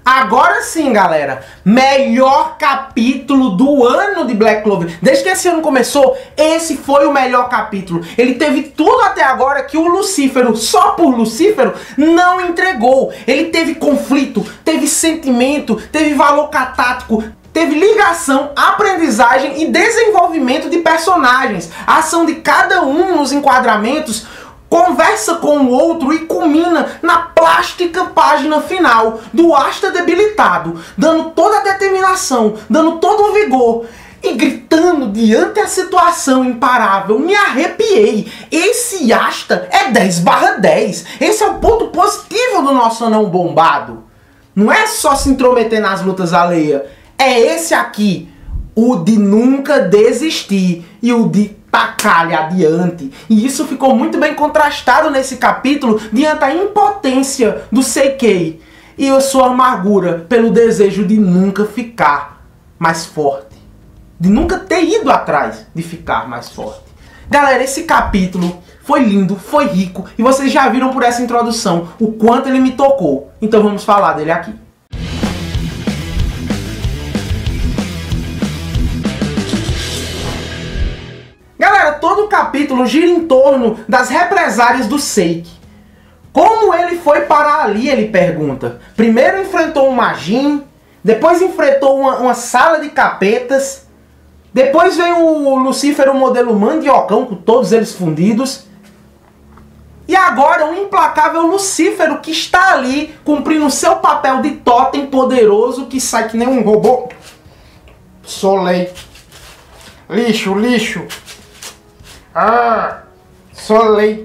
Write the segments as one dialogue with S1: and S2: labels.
S1: Agora sim, galera, melhor capítulo do ano de Black Clover. Desde que esse ano começou, esse foi o melhor capítulo. Ele teve tudo até agora que o Lucífero, só por Lucífero, não entregou. Ele teve conflito, teve sentimento, teve valor catático, teve ligação, aprendizagem e desenvolvimento de personagens. A ação de cada um nos enquadramentos conversa com o outro e culmina na plástica página final do Asta debilitado, dando toda a determinação, dando todo o vigor e gritando diante a situação imparável. Me arrepiei. Esse Asta é 10/10. Esse é o ponto positivo do nosso anão bombado. Não é só se intrometer nas lutas alheias. É esse aqui, o de nunca desistir e o de tacar-lhe adiante. E isso ficou muito bem contrastado nesse capítulo diante da impotência do Seikei e a sua amargura pelo desejo de nunca ficar mais forte. De nunca ter ido atrás de ficar mais forte. Galera, esse capítulo foi lindo, foi rico e vocês já viram por essa introdução o quanto ele me tocou. Então vamos falar dele aqui. Galera, todo o capítulo gira em torno das represárias do Seiki. Como ele foi parar ali, ele pergunta. Primeiro enfrentou um Majin, depois enfrentou uma sala de capetas, depois vem o Lucífero modelo Mandiocão, com todos eles fundidos, e agora um implacável Lucífero que está ali cumprindo seu papel de totem poderoso que sai que nem um robô. Solei. Lixo, lixo. Solei.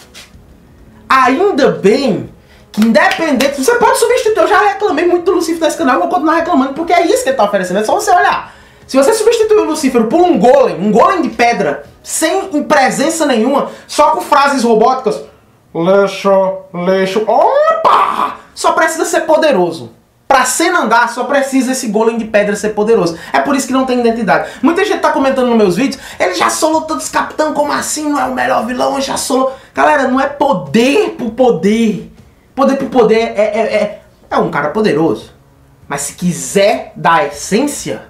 S1: Ainda bem que independente... Você pode substituir, eu já reclamei muito do Lucífero nesse canal, eu vou continuar reclamando, porque é isso que ele está oferecendo, é só você olhar. Se você substituir o Lucífero por um golem de pedra, sem presença nenhuma, só com frases robóticas, lixo, lixo, opa! Só precisa ser poderoso. Pra cena andar, só precisa esse golem de pedra ser poderoso. É por isso que não tem identidade. Muita gente tá comentando nos meus vídeos, ele já solou todos os capitães, como assim? Não é o melhor vilão, ele já solou. Galera, não é poder por poder. Poder por poder é um cara poderoso. Mas se quiser dar essência,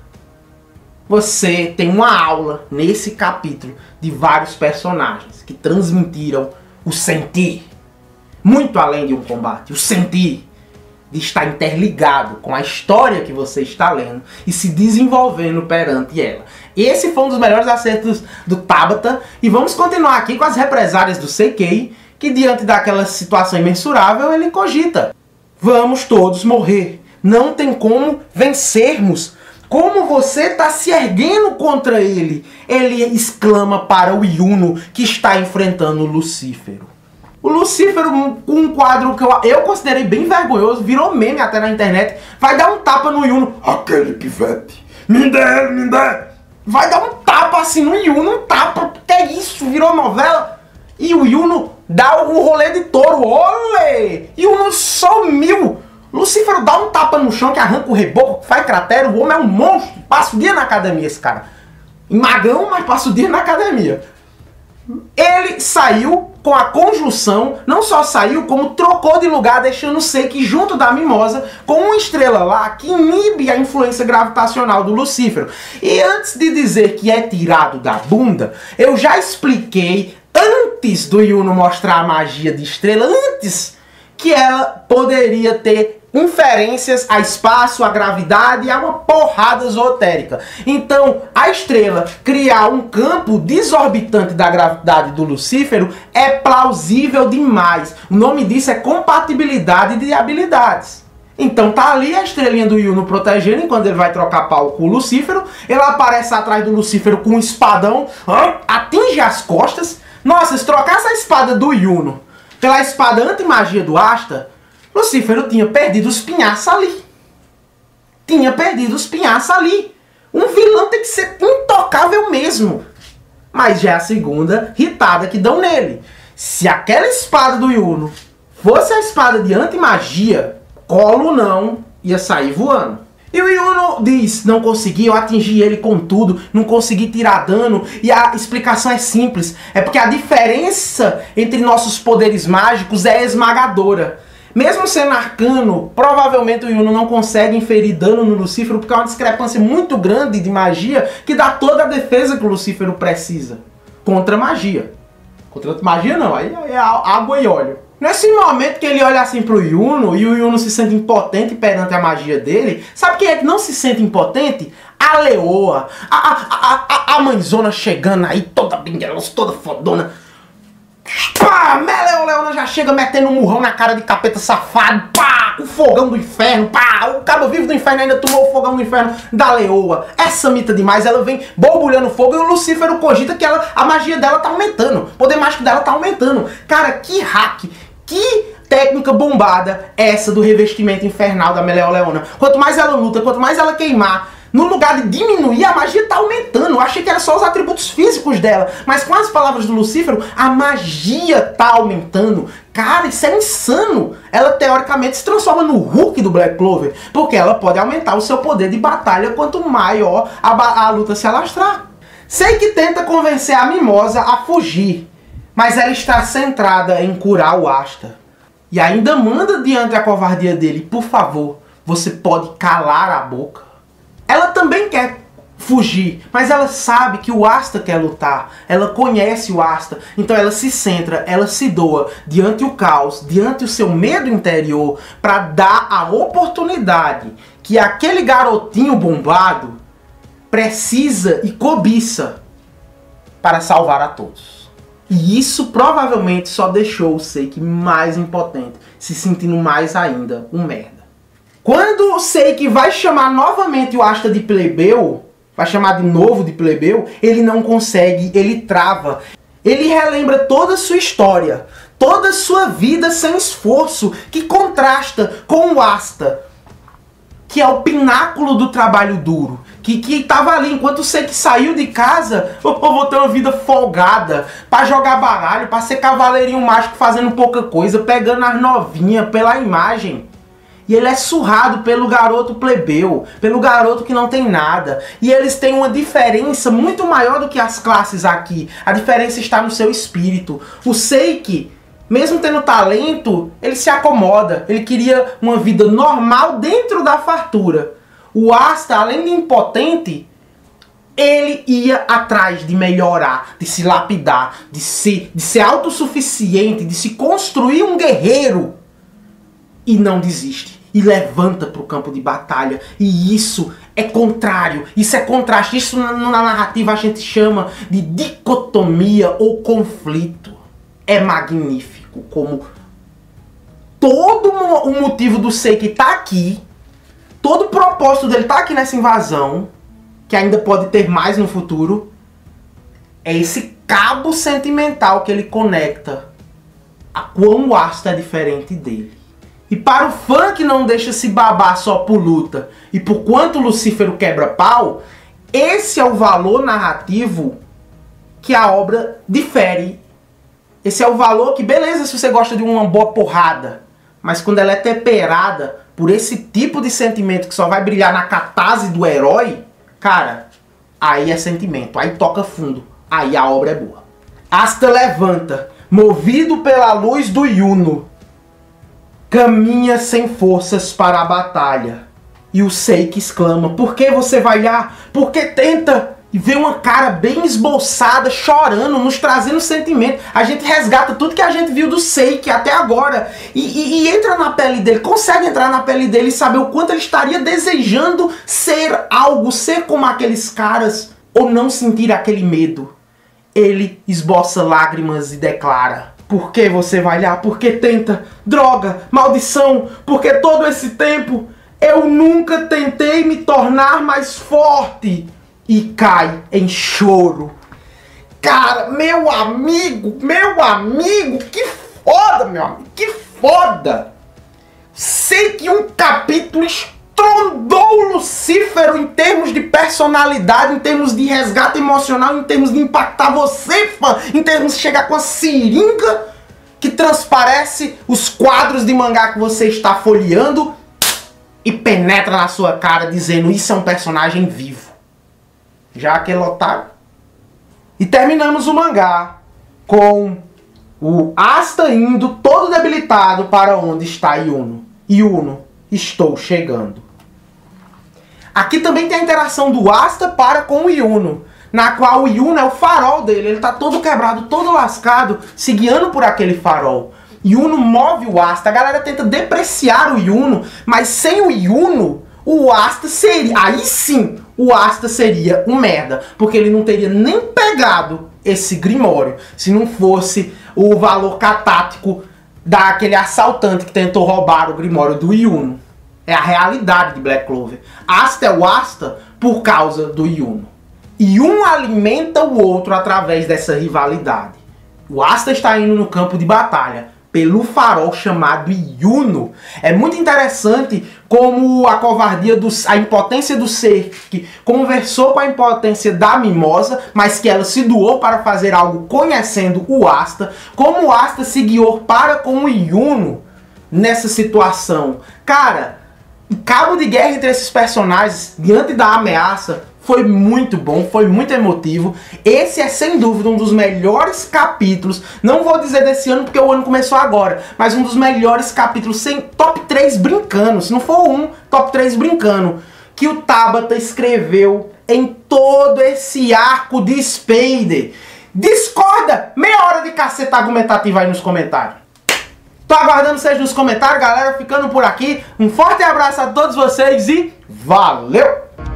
S1: você tem uma aula nesse capítulo de vários personagens que transmitiram o sentir. Muito além de um combate, o sentir de estar interligado com a história que você está lendo e se desenvolvendo perante ela. Esse foi um dos melhores acertos do Tabata. E vamos continuar aqui com as represárias do Seikei, que diante daquela situação imensurável, ele cogita. Vamos todos morrer. Não tem como vencermos. Como você está se erguendo contra ele? Ele exclama para o Yuno, que está enfrentando o Lucífero. O Lucífero, com um quadro que eu considerei bem vergonhoso, virou meme até na internet, vai dar um tapa no Yuno. Aquele pivete, me dê. Vai dar um tapa assim no Yuno, um tapa, que é isso, virou novela. E o Yuno dá um rolê de touro, olê! Yuno sumiu. Lucífero dá um tapa no chão que arranca o reboco, faz cratera, o homem é um monstro. Passa o dia na academia esse cara. Magão, mas passa o dia na academia. Ele saiu com a conjunção, não só saiu, como trocou de lugar, deixando o Seiki junto da Mimosa, com uma estrela lá que inibe a influência gravitacional do Lucífero. E antes de dizer que é tirado da bunda, eu já expliquei, antes do Yuno mostrar a magia de estrela, antes que ela poderia ter inferências a espaço, a gravidade e a uma porrada esotérica. Então, a estrela criar um campo desorbitante da gravidade do Lucífero é plausível demais. O nome disso é compatibilidade de habilidades. Então tá ali a estrelinha do Yuno protegendo enquanto ele vai trocar pau com o Lucífero. Ele aparece atrás do Lucífero com um espadão, atinge as costas. Nossa, se trocasse a espada do Yuno pela espada anti-magia do Asta, Lucífero tinha perdido os pinhaços ali. Um vilão tem que ser intocável mesmo. Mas já é a segunda hitada que dão nele. Se aquela espada do Yuno fosse a espada de anti-magia, Colo não ia sair voando. E o Yuno diz, não consegui, eu atingi ele com tudo, não consegui tirar dano. E a explicação é simples, é porque a diferença entre nossos poderes mágicos é esmagadora. Mesmo sendo arcano, provavelmente o Yuno não consegue inferir dano no Lucífero porque é uma discrepância muito grande de magia que dá toda a defesa que o Lucífero precisa contra magia. Contra magia não, aí é água e óleo. Nesse momento que ele olha assim pro Yuno e o Yuno se sente impotente perante a magia dele, sabe quem é que não se sente impotente? A Leoa, a mãezona chegando aí, toda binguelosa, toda fodona. Pá, Leona já chega metendo um murrão na cara de capeta safado. Pá, o fogão do inferno. Pá, o cabo vivo do inferno ainda tomou o fogão do inferno da Leoa. Essa mita demais, ela vem borbulhando fogo e o Lucífero cogita que a magia dela tá aumentando. O poder mágico dela tá aumentando. Cara, que hack, que técnica bombada essa do revestimento infernal da Meleoleona. Quanto mais ela luta, quanto mais ela queimar, no lugar de diminuir, a magia tá aumentando. Eu achei que era só os atributos físicos dela. Mas com as palavras do Lucífero, a magia tá aumentando. Cara, isso é insano. Ela teoricamente se transforma no Hulk do Black Clover. Porque ela pode aumentar o seu poder de batalha quanto maior a luta se alastrar. Sei que tenta convencer a Mimosa a fugir. Mas ela está centrada em curar o Asta. E ainda manda diante a covardia dele: por favor, você pode calar a boca. Ela também quer fugir, mas ela sabe que o Asta quer lutar. Ela conhece o Asta, então ela se centra, ela se doa diante o caos, diante o seu medo interior, para dar a oportunidade que aquele garotinho bombado precisa e cobiça para salvar a todos. E isso provavelmente só deixou o Seiki mais impotente, se sentindo mais ainda um merda. Quando o Seiki vai chamar novamente o Asta de plebeu, vai chamar de novo de plebeu, ele não consegue, ele trava. Ele relembra toda a sua história, toda a sua vida sem esforço, que contrasta com o Asta, que é o pináculo do trabalho duro, que estava ali, enquanto o Seiki saiu de casa, eu vou ter uma vida folgada, para jogar baralho, para ser cavaleirinho mágico fazendo pouca coisa, pegando as novinhas pela imagem. E ele é surrado pelo garoto plebeu, pelo garoto que não tem nada. E eles têm uma diferença muito maior do que as classes aqui. A diferença está no seu espírito. O Seiki, mesmo tendo talento, ele se acomoda. Ele queria uma vida normal dentro da fartura. O Asta, além de impotente, ele ia atrás de melhorar, de se lapidar, de ser autossuficiente, de se construir um guerreiro. E não desiste. E levanta para o campo de batalha. E isso é contrário. Isso é contraste. Isso na narrativa a gente chama de dicotomia ou conflito. É magnífico. Como todo o motivo do Seiki tá aqui. Todo o propósito dele tá aqui nessa invasão. Que ainda pode ter mais no futuro. É esse cabo sentimental que ele conecta a quão o Asta é diferente dele. E para o fã que não deixa se babar só por luta e por quanto o Lucífero quebra pau, esse é o valor narrativo que a obra difere. Esse é o valor que, beleza, se você gosta de uma boa porrada, mas quando ela é temperada por esse tipo de sentimento que só vai brilhar na catarse do herói, cara, aí é sentimento, aí toca fundo, aí a obra é boa. Asta levanta, movido pela luz do Yuno, caminha sem forças para a batalha. E o Seiki exclama: por que você vai lá? Por que tenta? E vê uma cara bem esboçada, chorando, nos trazendo sentimento. A gente resgata tudo que a gente viu do Seiki até agora. E entra na pele dele, consegue entrar na pele dele e saber o quanto ele estaria desejando ser algo, ser como aqueles caras, ou não sentir aquele medo. Ele esboça lágrimas e declara: por que você vai lá? Por que tenta? Droga, maldição, porque todo esse tempo eu nunca tentei me tornar mais forte. E cai em choro. Cara, meu amigo, que foda, meu amigo, que foda. Sei que um capítulo estrondou o Lucífero em termos de personalidade, em termos de resgate emocional, em termos de impactar você, fã, em termos de chegar com a seringa que transparece os quadros de mangá que você está folheando e penetra na sua cara dizendo: isso é um personagem vivo. Já aquele otário. E terminamos o mangá com O Asta indo todo debilitado para onde está Yuno. Yuno, estou chegando. Aqui também tem a interação do Asta para com o Yuno, na qual o Yuno é o farol dele. Ele está todo quebrado, todo lascado, se guiando por aquele farol. Yuno move o Asta. A galera tenta depreciar o Yuno, mas sem o Yuno, o Asta seria... Aí sim, o Asta seria um merda, porque ele não teria nem pegado esse Grimório se não fosse o valor catático daquele assaltante que tentou roubar o Grimório do Yuno. É a realidade de Black Clover. Asta é o Asta por causa do Yuno. E um alimenta o outro através dessa rivalidade. O Asta está indo no campo de batalha pelo farol chamado Yuno. É muito interessante como a covardia, a impotência do ser que conversou com a impotência da Mimosa, mas que ela se doou para fazer algo conhecendo o Asta, como o Asta se guiou para com o Yuno nessa situação. Cara, o cabo de guerra entre esses personagens diante da ameaça foi muito bom, foi muito emotivo. Esse é sem dúvida um dos melhores capítulos, não vou dizer desse ano porque o ano começou agora, mas um dos melhores capítulos, sem top 3 brincando, se não for um, top 3 brincando, que o Tabata escreveu em todo esse arco de Spader. Discorda? Meia hora de caceta argumentativa aí nos comentários. Tô aguardando vocês nos comentários, galera, ficando por aqui. Um forte abraço a todos vocês e valeu!